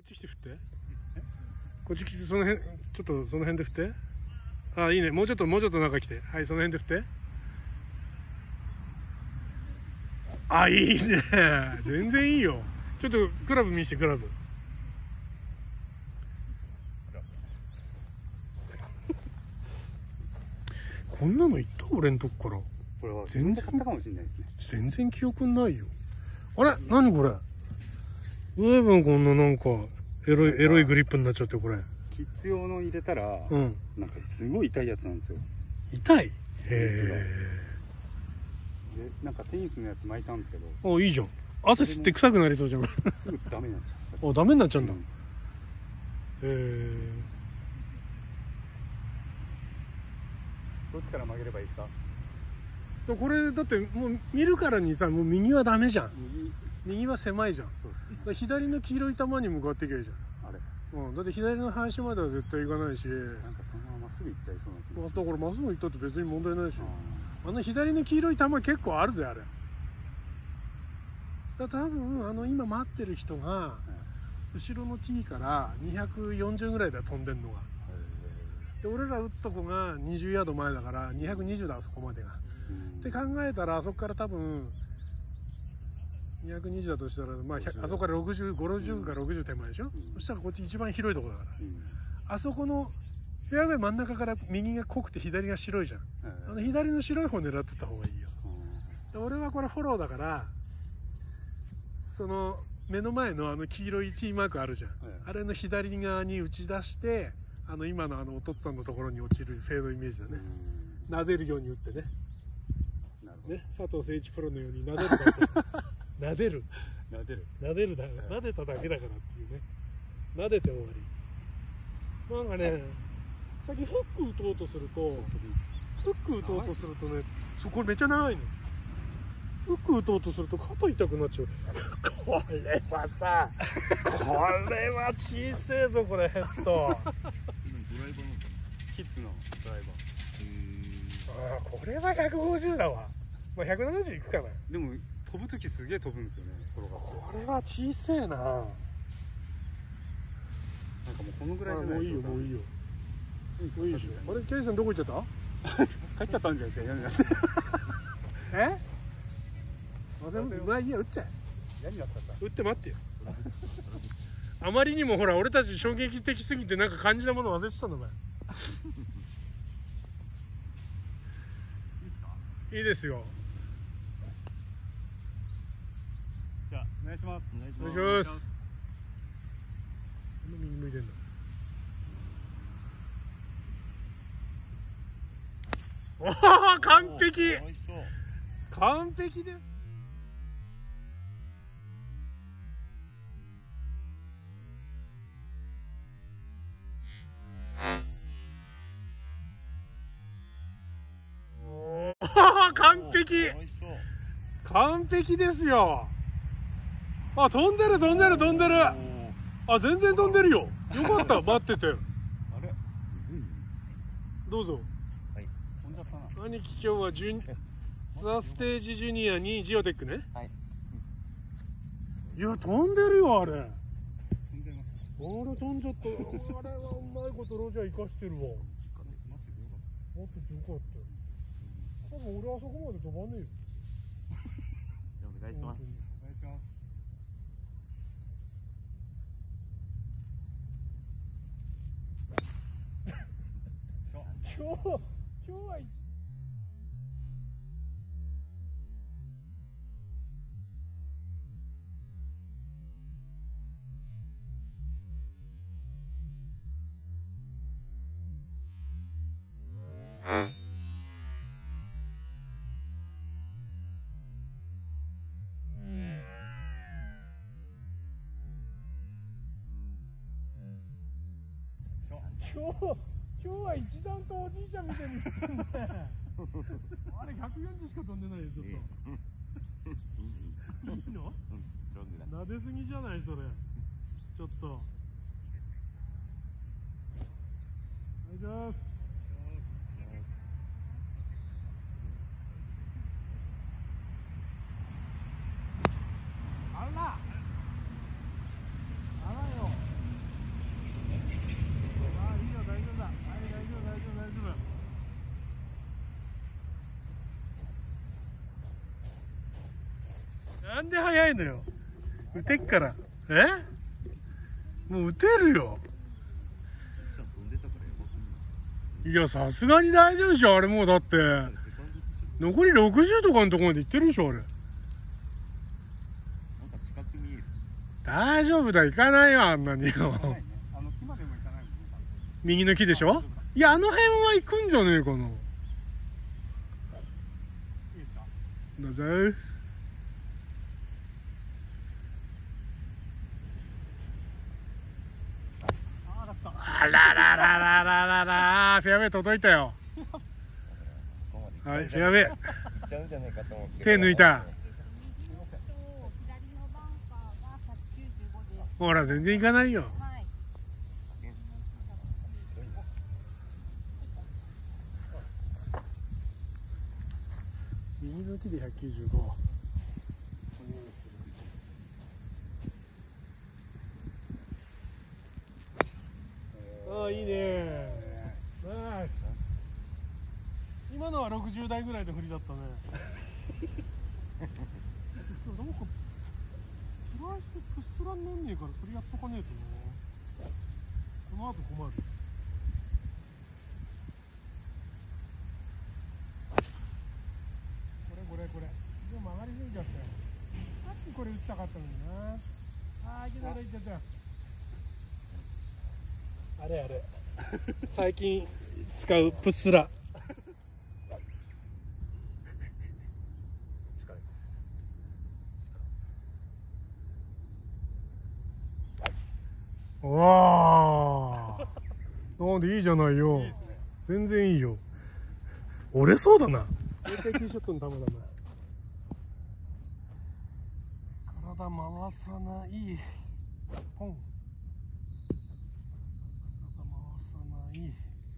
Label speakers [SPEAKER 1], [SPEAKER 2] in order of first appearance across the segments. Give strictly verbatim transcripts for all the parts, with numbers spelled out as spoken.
[SPEAKER 1] っち来て振って。こっち来て、その辺、ちょっとその辺で振って。あ、いいね。もうちょっと、もうちょっと中来て。はい、その辺で振って。あ、いいね。全然いいよ。ちょっとクラブ見せて、クラブ。こんなの言った俺んとこから。
[SPEAKER 2] これは全然買ったかもしれないですね。
[SPEAKER 1] 全然記憶ないよ。あれ何これ。ずいぶんこんななんかエロいエロいグリップになっちゃって、これ
[SPEAKER 2] キッズ用の入れたら、
[SPEAKER 1] うん、
[SPEAKER 2] なんかすごい痛いやつなんですよ。
[SPEAKER 1] 痛い。へえ。
[SPEAKER 2] でなんかテニスのやつ巻いたんですけど、
[SPEAKER 1] あ、いいじゃん。汗吸って臭くなりそうじゃん。
[SPEAKER 2] すぐダメになっちゃう。
[SPEAKER 1] あ、ダメになっちゃうんだ。へ
[SPEAKER 2] うん、
[SPEAKER 1] え。
[SPEAKER 2] どっちから曲げればいいですか？
[SPEAKER 1] これだってもう見るからにさ、もう右はダメじゃん。
[SPEAKER 2] 右、
[SPEAKER 1] 右は狭いじゃん。
[SPEAKER 2] そうですね。
[SPEAKER 1] だ左の黄色い球に向かっていけばいいじゃん。
[SPEAKER 2] あれ、
[SPEAKER 1] うん、だって左の林までは絶対行かないし、
[SPEAKER 2] なんかそのまままっすぐ行っちゃいそうな気がする。
[SPEAKER 1] だからまっすぐ行ったって別に問題ないし、
[SPEAKER 2] あ
[SPEAKER 1] あの左の黄色い球結構あるぜ、あれ。だ多分あの今待ってる人が、後ろの T からにひゃくよんじゅうぐらいで飛んでんのが。で俺ら打つとこがにじゅうヤード前だからにひゃくにじゅうだ、あそこまでが。って考えたらあそこから多分にひゃくにじゅうだとしたら、まあ、あそこからろくじゅうご、ろくじゅうかろくじゅう手前でしょ、うん、そしたらこっち一番広いところだから、うん、あそこのフェアウェイ真ん中から右が濃くて左が白いじゃん、うん、あの左の白い方狙ってった方がいいよ、うん、で俺はこれフォローだからその目の前のあの黄色い T マークあるじゃん、うん、あれの左側に打ち出してあの今のあのお父っつぁんのところに落ちるフェードイメージだね、うん、撫でるように打ってね。ね、佐藤誠一プロのように撫でるだけ撫でる
[SPEAKER 2] 撫でる
[SPEAKER 1] 撫でるだ撫でただけだからっていうね、撫でて終わり。なんかね、さっきフック打とうとするとフック打とうとするとね、これめっちゃ長いの。フック打とうとすると肩痛くなっちゃう。これはさこれは小せえぞ、これヘッドドライバーの
[SPEAKER 2] キッズのドライバー。
[SPEAKER 1] ああ、これはひゃくごじゅうだわ。まあひゃくななじゅういくかな。
[SPEAKER 2] でも飛ぶ時すげえ飛ぶんですよね、転がって。
[SPEAKER 1] これは小せえな。なんかも
[SPEAKER 2] うこのぐらいじゃないと。
[SPEAKER 1] もういいよ、もういいよ。もういいでしょ。あれ、ケイさんどこ行っちゃった
[SPEAKER 2] 帰っちゃったんじゃないですか、嫌になって。
[SPEAKER 1] えまあいいや、打っちゃえ。
[SPEAKER 2] 嫌になっちゃった。
[SPEAKER 1] 打って待ってよ。あまりにもほら、俺たち衝撃的すぎてなんか感じたもの忘れてたんだ、お前。いいですよ。
[SPEAKER 2] じゃあお願いします。
[SPEAKER 1] お願いします。こんな右向いてんだ。おお、完璧。完璧で。完璧。完璧ですよ。あ、飛んでる飛んでる飛んでる。あ、全然飛んでるよ。よかった、待ってて。あれ、どうぞ。
[SPEAKER 2] はい、飛んじゃったな。
[SPEAKER 1] 兄貴、今日はジュニツアーステージジュニアにジオテックね。はい。いや、飛んでるよ、あれ。飛んでます。あれ飛んじゃった。あれはうまいことロジャー生かしてるわ。待っててよかったよ。多分俺あそこまで飛ばねえよ。
[SPEAKER 2] お願いします。お願いします。
[SPEAKER 1] 今日今日は今日今日は一段とおじいちゃんみたいに言ってんね。あれひゃくよんじゅうしか飛んでないよ、ちょっと。いいの？撫ですぎじゃないそれ。ちょっと。お願いします。あら。あらよ。 なんで早いのよ。打てっから。えもう打てるよ。いや、さすがに大丈夫でしょ。あれもうだって残りろくじゅうとかのところまで行ってるでしょあれ。大丈夫だ、行かないよあんなによ。右の木でしょ。いや、あの辺は行くんじゃねえかな。どうぞ。あららららららら、フェアウェイ届いたよ。はい、フェアウェイ。手抜いた。ほら、全然行かないよ。右の木でひゃくきゅうじゅうご。ああ、いいね。ナイス。今のはろくじゅうだいぐらいで振りだったね。なんかスライスプッスラになんねえから、それやっとかねえとな。この後困る。これこれこれ。でも曲がりすぎちゃったよ。さっきこれ打ちたかったのにな。ああ、いけたいけた。あれあれ。最近使うプッスラ。わあ、なんでいいじゃないよ。いいですね、全然いいよ。折れそうだな。大体ティーショットの球だな。体回さない。ポン。体回さない。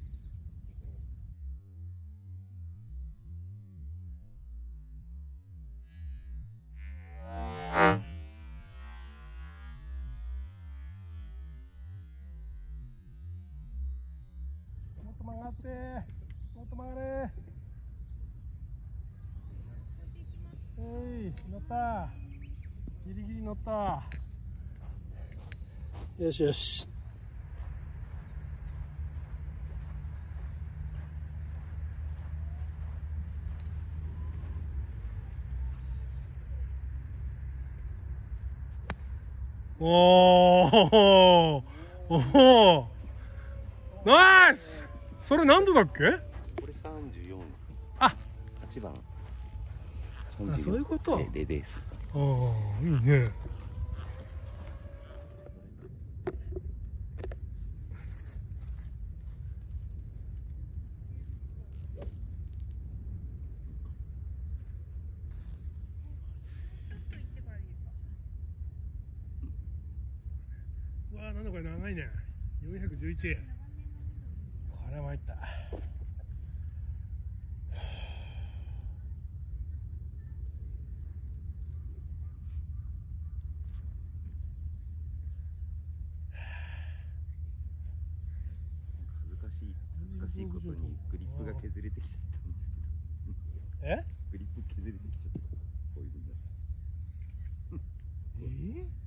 [SPEAKER 1] もっと曲がって、もっと曲がれ。えい、乗った。ギリギリ乗った。よしよし。おお、おお、ナイス。それ何度だっけ？
[SPEAKER 3] これさんじゅうよん。
[SPEAKER 1] あ、
[SPEAKER 3] はちばん。
[SPEAKER 1] あ、そういうこと。
[SPEAKER 3] でです。
[SPEAKER 1] ああ、いいね。うわあ、なんだこれ長いね。よんひゃくじゅういち。これは参った。
[SPEAKER 3] 難しい難しいことにグリップが削れてきちゃったんですけど。
[SPEAKER 1] え？
[SPEAKER 3] グリップ削れてきちゃった。こういうふうになって。
[SPEAKER 1] えー？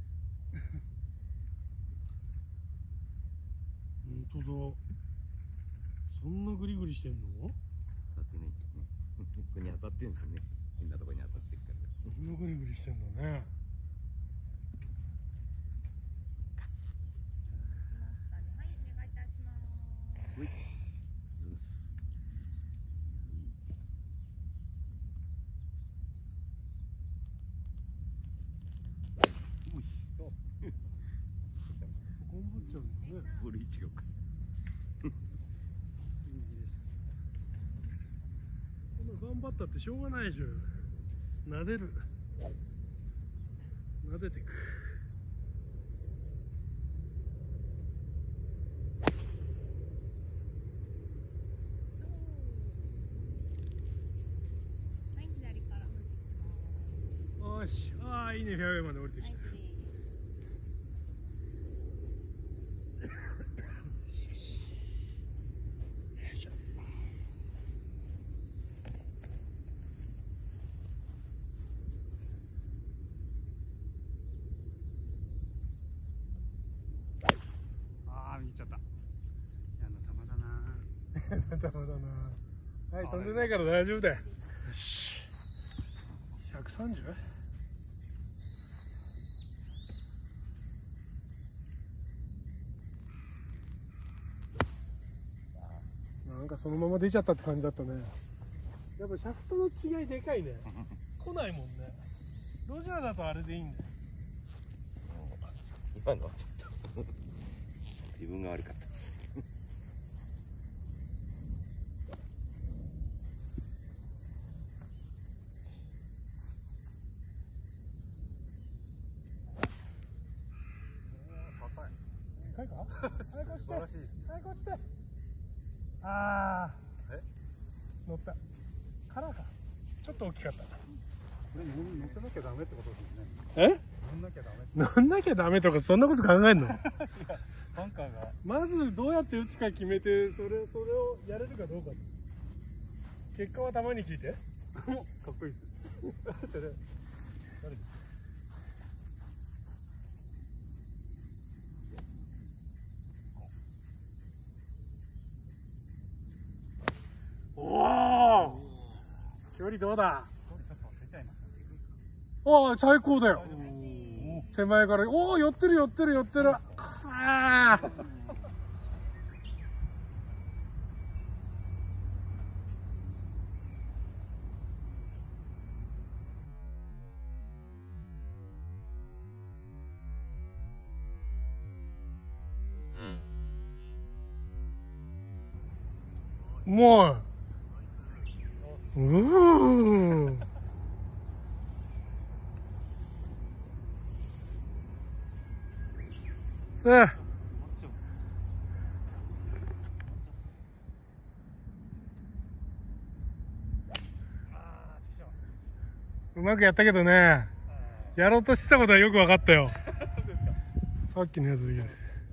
[SPEAKER 1] 本当だ。そんなグリグリしてんの？
[SPEAKER 3] 当たってないんですね。ここに当たってるんですよね。変なところに当たってるから。
[SPEAKER 1] そんなグリグリしてんだね。
[SPEAKER 3] ほい。
[SPEAKER 1] ゴンぶっちゃうんだね。
[SPEAKER 3] ボール位置がおかしい。
[SPEAKER 1] こんな頑張ったってしょうがないでしょ。撫でる。撫でてく。よし、ああ、いいね、フェアウェイまで降りてきた。 頭だな。はい、飛んでないから大丈夫だよ。よし。ひゃくさんじゅう？なんかそのまま出ちゃったって感じだったね。やっぱシャフトの違いでかいね。来ないもんね。ロジャーだとあれでいいんだよ。
[SPEAKER 3] 今のはちょっと自分が悪かった。
[SPEAKER 1] 高いか？はい、こっちて。はい、こっちて。ああ。え？乗った。カラーか。ちょっと大きかった。これ乗せなきゃダメってことですよね。え？乗んなきゃダメ。乗んなきゃダメとかそんなこと考えんの？バンカーが。まずどうやって打つか決めて、それそれをやれるかどうか。結果はたまに聞いて。かっこいいです。それ誰です？おお。距離どうだ？おお、最高だよ。手前から、おお、寄ってる寄ってる寄ってる。ああ。もう。うーん。さあ。うまくやったけどね、やろうとしてたことはよく分かったよ。さっきのやつで。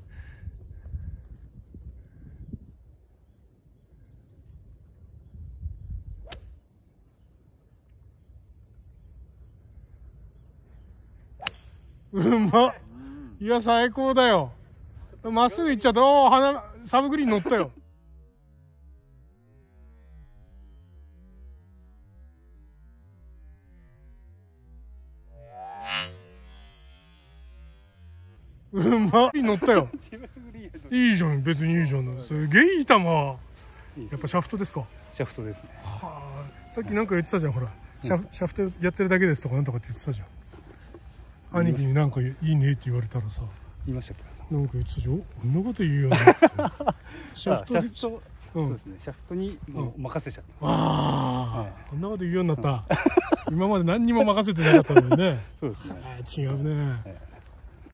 [SPEAKER 1] うまっ。いや、最高だよ。まっすぐ行っちゃった。おお、花サブグリーン乗ったよ。うまっ。乗ったよ。いいじゃん、別にいいじゃん。すげえいい球。やっぱシャフトですか？
[SPEAKER 2] シャフトですね。
[SPEAKER 1] はあ、さっきなんか言ってたじゃん、ほら。シャフ、シャフトやってるだけですとかなんとかって言ってたじゃん。兄貴になんかいいねって言われたらさ、
[SPEAKER 2] 言いましたっけ？
[SPEAKER 1] なんか言ってたじゃん。こんなこと言うよね。シャフトで、
[SPEAKER 2] そうですね。シャフトにもう任せちゃった。
[SPEAKER 1] ああ、こんなこと言うようになった。今まで何にも任せてなかったのにね。
[SPEAKER 2] そうですね。
[SPEAKER 1] 違うね。